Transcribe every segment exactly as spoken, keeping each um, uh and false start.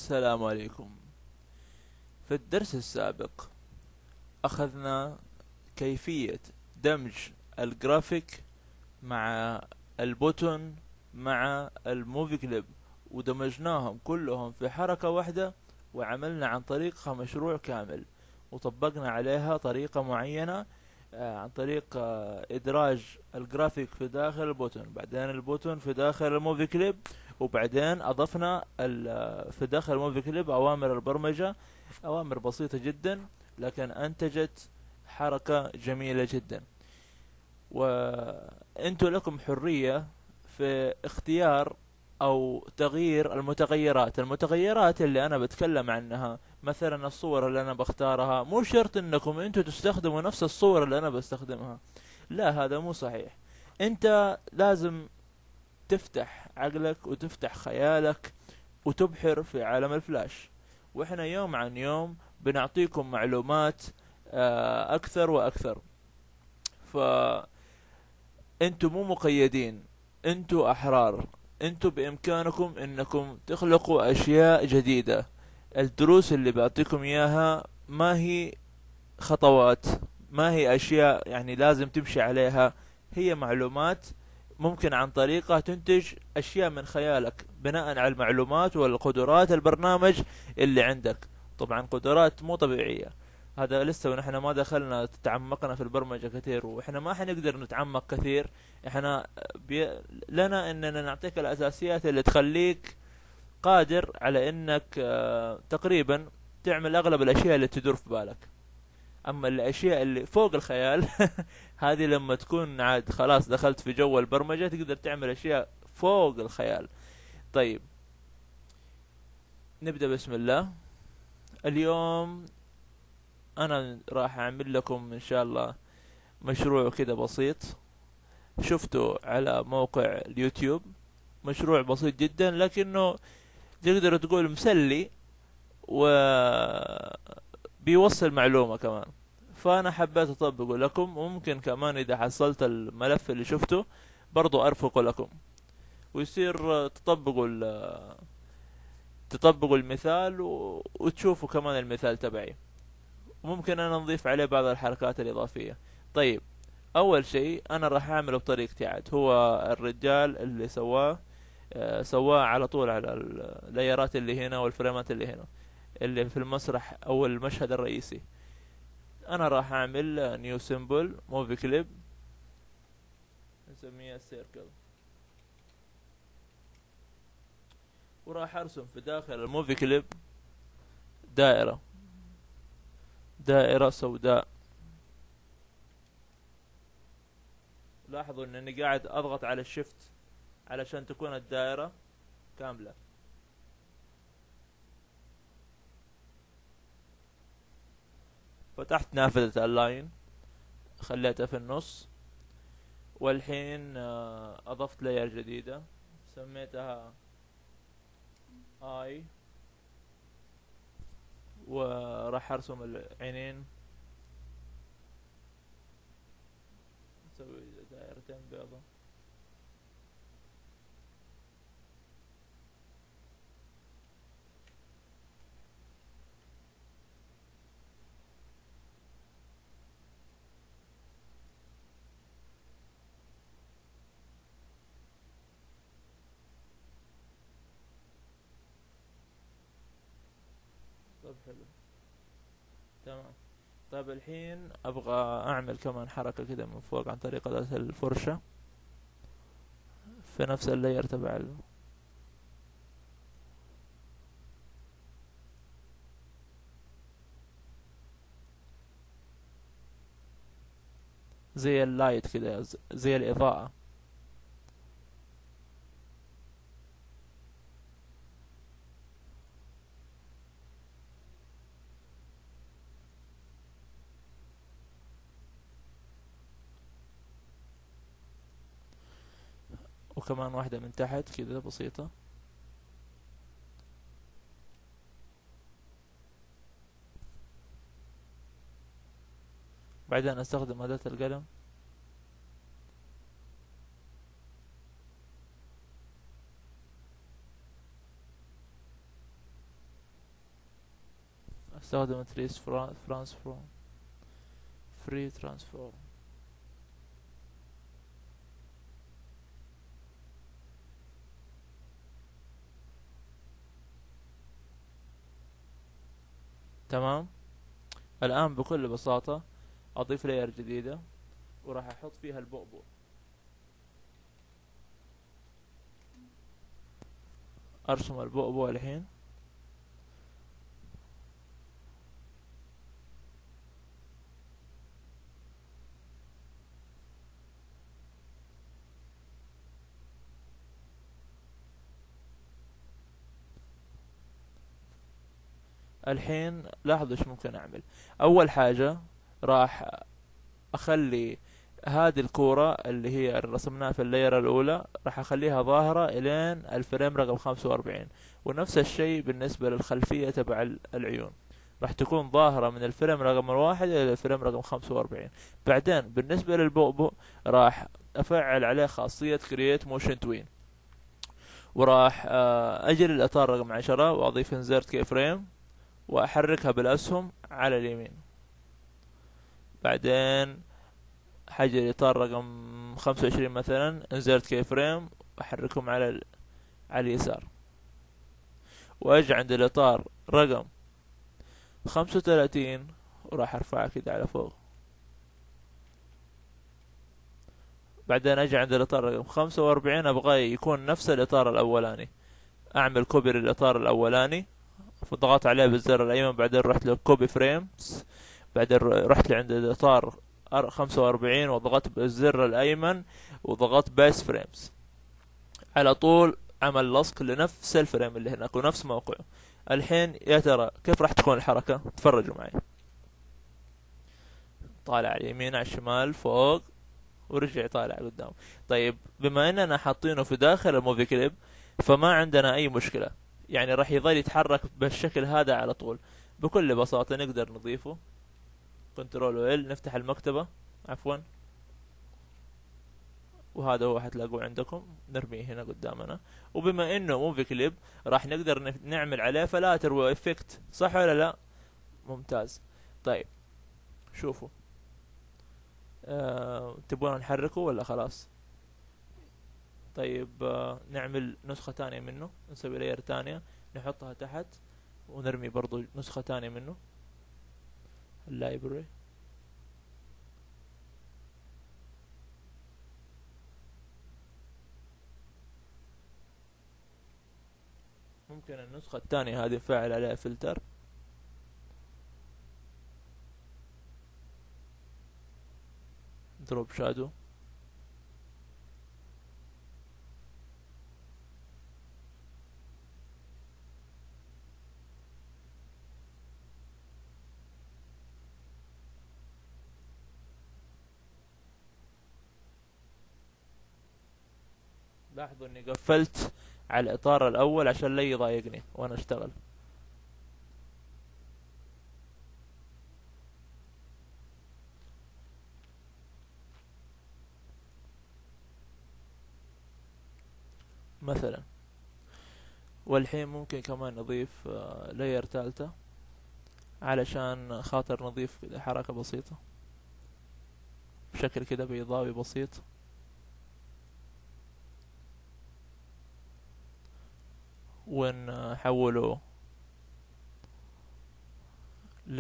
السلام عليكم. في الدرس السابق أخذنا كيفية دمج الجرافيك مع البوتون مع الموفي كليب، ودمجناهم كلهم في حركة واحدة، وعملنا عن طريقها مشروع كامل، وطبقنا عليها طريقة معينة آه، عن طريق آه، إدراج الجرافيك في داخل البوتون، بعدين البوتون في داخل الموفي كليب، وبعدين أضفنا ال- في داخل الموفي كليب أوامر البرمجة، أوامر بسيطة جدا لكن أنتجت حركة جميلة جدا. وانتوا لكم حرية في اختيار او تغيير المتغيرات المتغيرات اللي انا بتكلم عنها. مثلا الصور اللي انا بختارها مو شرط انكم انتوا تستخدموا نفس الصور اللي انا بستخدمها، لا هذا مو صحيح. انت لازم تفتح عقلك وتفتح خيالك وتبحر في عالم الفلاش، واحنا يوم عن يوم بنعطيكم معلومات آه، اكثر واكثر. ف انتوا مو مقيدين، انتوا احرار، انتوا بامكانكم انكم تخلقوا اشياء جديدة. الدروس اللي بعطيكم اياها ما هي خطوات، ما هي اشياء يعني لازم تمشي عليها، هي معلومات ممكن عن طريقها تنتج اشياء من خيالك بناء على المعلومات والقدرات البرنامج اللي عندك. طبعا قدرات مو طبيعية، هذا لسه ونحن ما دخلنا تعمقنا في البرمجة كثير، واحنا ما حنقدر نتعمق كثير. احنا بي... لنا اننا نعطيك الاساسيات اللي تخليك قادر على انك آه، تقريبا تعمل اغلب الاشياء اللي تدور في بالك. اما الاشياء اللي فوق الخيال هذه لما تكون عاد خلاص دخلت في جو البرمجة تقدر تعمل اشياء فوق الخيال. طيب، نبدأ بسم الله. اليوم انا راح اعمل لكم ان شاء الله مشروع كده بسيط، شفته على موقع اليوتيوب. مشروع بسيط جدا لكنه تقدر تقول مسلي و بيوصل معلومة كمان. فأنا حبيت أطبقه لكم، وممكن كمان إذا حصلت الملف اللي شفته برضو أرفقه لكم، ويصير تطبقوا ال- تطبقوا المثال و... وتشوفوا كمان المثال تبعي، وممكن أنا نضيف عليه بعض الحركات الإضافية. طيب، أول شيء أنا راح أعمله بطريقتي، عاد هو الرجال اللي سواه آه، سواه على طول على اللايرات اللي هنا والفريمات اللي هنا اللي في المسرح او المشهد الرئيسي. انا راح اعمل نيو سيمبل موفي كليب نسميها سيركل، وراح ارسم في داخل الموفي كليب دائرة دائرة سوداء. لاحظوا انني قاعد اضغط على الشفت علشان تكون الدائرة كاملة. فتحت نافذة اللاين، خليتها في النص، والحين آه، اضفت لاير جديدة سميتها اي، وراح ارسم العينين، نسوي دائرتين بيضة. طيب حلو، تمام. طيب الحين ابغى اعمل كمان حركة كده من فوق عن طريق أداة الفرشة في نفس اللاير تبع ال... زي اللايت كده، ز- زي الإضاءة. وكمان واحدة من تحت كده بسيطة. بعدين استخدم أداة القلم استخدم تريس ترانسفورم فري ترانسفورم. تمام. الآن بكل بساطة أضيف لاير جديدة وراح أحط فيها البؤبؤ. أرسم البؤبؤ الحين. الحين لاحظوا ايش ممكن اعمل. اول حاجة راح اخلي هذه الكورة اللي هي رسمناها في اللاير الاولى راح اخليها ظاهرة الين الفريم رقم خمسة واربعين، ونفس الشيء بالنسبة للخلفية تبع العيون راح تكون ظاهرة من الفريم رقم واحد الى الفريم رقم خمسة واربعين. بعدين بالنسبة للبؤبؤ راح افعل عليه خاصية كرييت موشن توين، وراح اجري الاطار رقم عشرة واضيف انزرت كي فريم واحركها بالاسهم على اليمين. بعدين حاجة الاطار رقم خمسة وعشرين مثلا انزرت كي فريم واحركهم على ال... على اليسار، واجي عند الاطار رقم خمسة وثلاثين وراح ارفعها كده على فوق. بعدين اجي عند الاطار رقم خمسة واربعين ابغاه يكون نفس الاطار الاولاني، اعمل كوبي للاطار الاولاني فضغطت عليه بالزر الايمن. بعدين رحت لكوبي فريمز، بعدين رحت لعند الاطار خمسة واربعين وضغطت بالزر الايمن وضغطت بيس فريمز، على طول عمل لصق لنفس الفريم اللي هناك ونفس موقعه. الحين يا ترى كيف راح تكون الحركة؟ تفرجوا معي. طالع على اليمين على الشمال فوق ورجع طالع قدام. طيب بما اننا حاطينه في داخل الموفي كليب فما عندنا اي مشكلة، يعني راح يظل يتحرك بالشكل هذا على طول. بكل بساطة نقدر نضيفه كنترول ويل، نفتح المكتبة عفوا، وهذا هو حتلاقوه عندكم، نرميه هنا قدامنا. وبما انه موفي كليب راح نقدر نعمل عليه فلاتر وافكت، صح ولا لا؟ ممتاز. طيب شوفوا، أه... تبغون نحركه ولا خلاص؟ طيب أه... نعمل نسخة تانية منه، نسوي لاير تانية نحطها تحت ونرمي برضو نسخة تانية منه اللايبرري. ممكن النسخة الثانية هذه نفعل عليها فلتر، دروب شادو، لاحظوا اني قفلت على الاطار الاول عشان لا يضايقني وانا اشتغل. مثلا والحين ممكن كمان نضيف لاير ثالثة علشان خاطر نضيف كده حركة بسيطة بشكل كده بيضاوي بسيط، ونحوله ل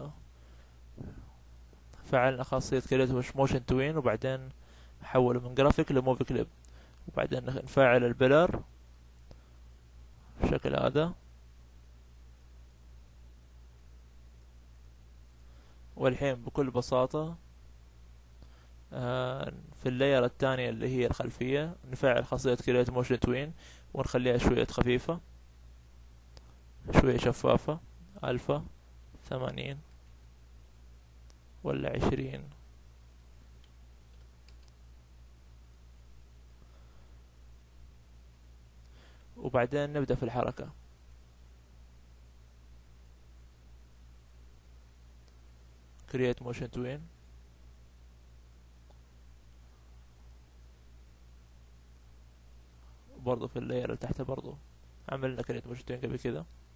فعلنا خاصية كريت موشن توين، وبعدين نحوله من جرافيك لموفي كليب، وبعدين نفعل البلر بالشكل هذا. والحين بكل بساطة آه في اللاير الثانية اللي هي الخلفية نفعل خاصية كريت موشن توين ونخليها شوية خفيفة شوية شفافة، الفا ثمانين ولا عشرين، وبعدين نبدأ في الحركة. create motion twin، برضو في اللاير اللي تحت برضو عملنا create motion twin قبل كده.